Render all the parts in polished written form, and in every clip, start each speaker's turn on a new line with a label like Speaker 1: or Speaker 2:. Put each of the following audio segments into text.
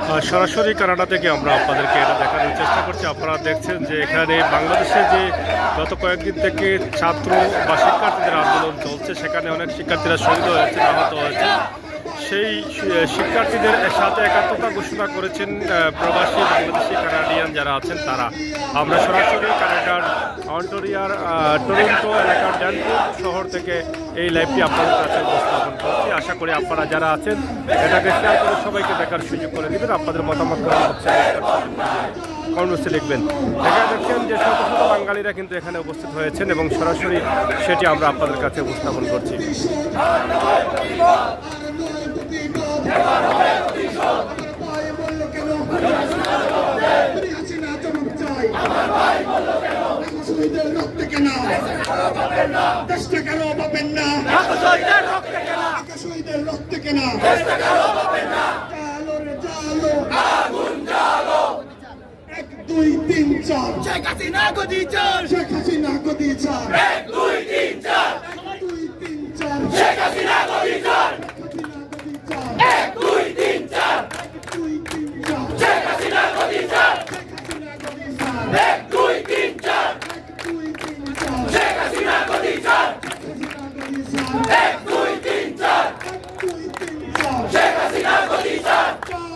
Speaker 1: সরাসরি কানাডা থেকে আমরা আপনাদেরকে এটা দেখানোর চেষ্টা করছি। আপনারা দেখছেন যে এখানে বাংলাদেশে যে গত কয়েকদিন থেকে ছাত্র বা শিক্ষার্থীদের আন্দোলন চলছে, সেখানে অনেক শিক্ষার্থীরা শহীদ হয়েছে, আহত হয়েছে। সেই শিক্ষার্থীদের সাথে একাত্মতা ঘোষণা করেছেন প্রবাসী বাংলাদেশি কানাডিয়ান যারা আছেন তারা। আমরা সরাসরি কানাডার অন্টারিওর টরন্টো এলাকার ড্যানফোর্ড শহর থেকে এই লাইভটি আপনাদের কাছে উপস্থাপন করছি। আশা করি আপনারা যারা আছেন এটাকে শেয়ার করে সবাইকে দেখার সুযোগ করে দেবেন। আপনাদের মতামত কমেন্টসে লিখবেন। এখানে দেখছেন যে শত শত বাঙালিরা কিন্তু এখানে উপস্থিত হয়েছেন এবং সরাসরি সেটি আমরা আপনাদের কাছে উপস্থাপন করছি।
Speaker 2: এক দুই তিন চার শেখ হাসিনা গদি চার শেখ হাসিনা গদি চার এক দুই তিন চার দুই তিন চার শেখ হাসিনা গদি চার এক দুই তিন চার দুই তিন চার শেখ হাসিনা গদি চার এক দুই তিন চার দুই তিন চার শেখ হাসিনা গদি চার এক দুই তিন চার দুই তিন চার শেখ হাসিনা গদি চার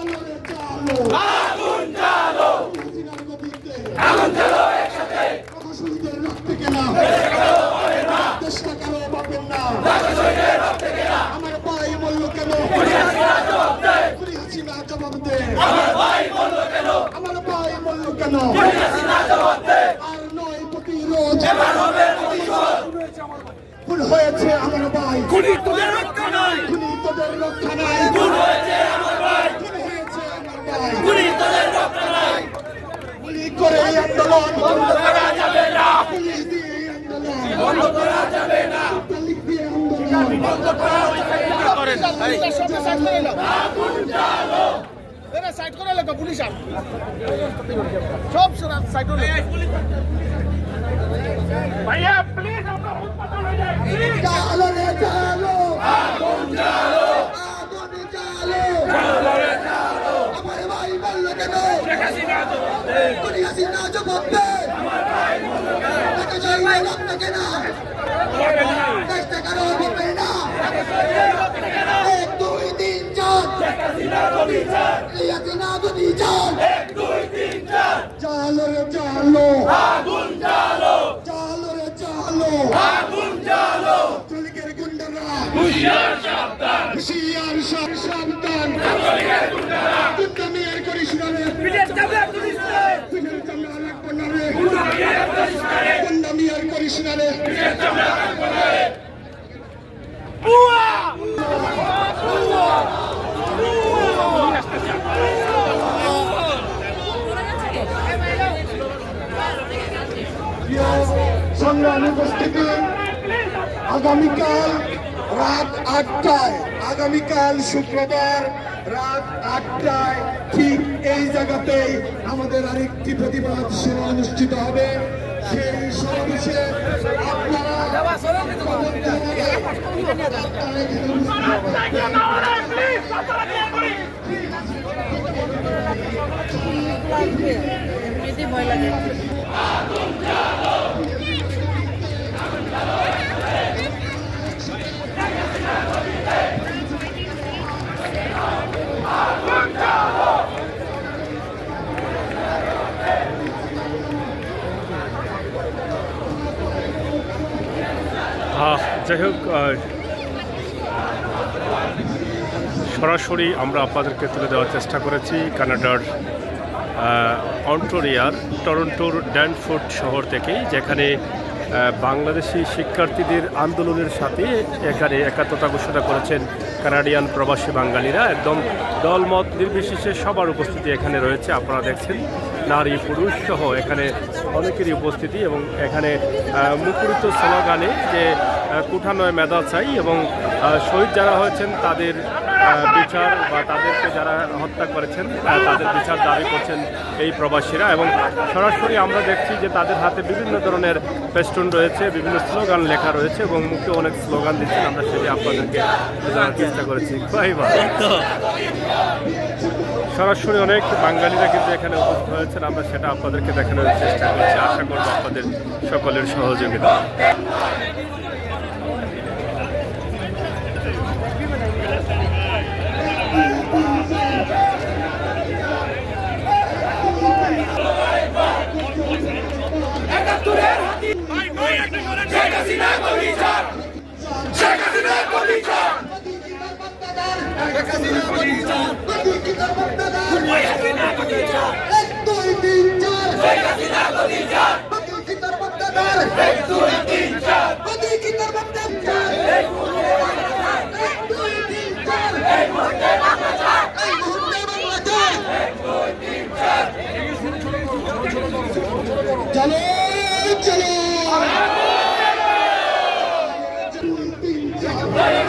Speaker 2: আগুন জ্বালো আগুন জ্বালো একসাথে শহীদের রক্তে কেনা চেষ্টা করো পাবেন না শহীদের রক্তে কেনা আমার ভাই বলল কেন হাসিনা জবাব দে আমার ভাই বলল কেন আমার ভাই বলল কেন হাসিনা জবাব দে আর নয় প্রতিরোধ এবার হবে প্রতিশোধ ভুল হয়েছে আমার ভাই খুনি তোদের রক্ষা নাই খুনি তোদের রক্ষা নাই ভুল হয়েছে আমার ভাই ভুল হয়েছে আমার ভাই খুনি তোদের রক্ষা নাই গুলি করে আন্দোলন বন্ধ করা যাবে না পুলিশ দিয়ে আন্দোলন বন্ধ করা যাবে না তালিক দিয়ে আন্দোলন বন্ধ করা যাবে না করেন সব সাইড করে নাও আগুন জ্বালো এরা সাইড করে লাগা পুলিশ আর সব সাইড করে ভাইয়া প্লিজ আমরা বহুত পাগল হয়ে যাই জ্বালো রে জ্বালো আগুন জ্বালো আগুন জ্বালো জ্বালো রে জ্বালো আমার ভাই বলল কেন শেখ হাসিনা জবাব দে খুনি হাসিনা জবাব দে আমার ভাই বলল কেন শহীদের রক্ত কেন চেষ্টা করো হবে না শহীদের রক্ত কেন এক দুই তিন চার শেখ হাসিনা গদি চার হাসিনা গদি চার এক দুই তিন চার জ্বালো রে জ্বালো আগুন জ্বালো জ্বালো রে জ্বালো আগুন জ্বালো চলিকের গুন্ডারা হুশিয়ার সাবধান হুশিয়ার সাবধান চলিকের গুন্ডারা গুন্ডামি আর করিস না রে পিঠের চামড়া করিস না রে পিঠের চামড়া রাখবো না রে গুন্ডামি আর করিস না রে পিঠের চামড়া রাখবো না রে বুয়া বুয়া সংগ্রামী উপস্থিতি আগামীকাল রাত 8টায় আগামীকাল শুক্রবার রাত 8টায় ঠিক এই জায়গাতেই আমাদের আরেকটি প্রতিবাদ সভা অনুষ্ঠিত হবে। সেই সমাবেশে আপনারা
Speaker 1: যাই হোক, সরাসরি আমরা আপনাদেরকে তুলে দেওয়ার চেষ্টা করেছি কানাডার অন্টারিওর টরন্টোর ড্যানফোর্ড শহর থেকে, যেখানে বাংলাদেশি শিক্ষার্থীদের আন্দোলনের সাথে এখানে একাত্মতা ঘোষণা করেছেন কানাডিয়ান প্রবাসী বাঙালিরা। একদম দলমত নির্বিশেষে সবার উপস্থিতি এখানে রয়েছে। আপনারা দেখছেন নারী পুরুষ সহ এখানে অনেকেরই উপস্থিতি এবং এখানে মুখরিত স্লোগানে যে কুঠা নয় মেধা চাই এবং শহীদ যারা হয়েছেন তাদের বিচার বা তাদেরকে যারা হত্যা করেছেন তাদের বিচার দাবি করছেন এই প্রবাসীরা। এবং সরাসরি আমরা দেখছি যে তাদের হাতে বিভিন্ন ধরনের ফেস্টুন রয়েছে, বিভিন্ন স্লোগান লেখা রয়েছে এবং মুখে অনেক স্লোগান দিচ্ছেন। আমরা সেটি আপনাদেরকে জানার চেষ্টা করেছি। সরাসরি অনেক বাঙালিরা কিন্তু এখানে উপস্থিত হয়েছেন, আমরা সেটা আপনাদেরকে দেখানোর চেষ্টা করছি। আশা করব আপনাদের সকলের সহযোগিতা।
Speaker 2: চলো চলো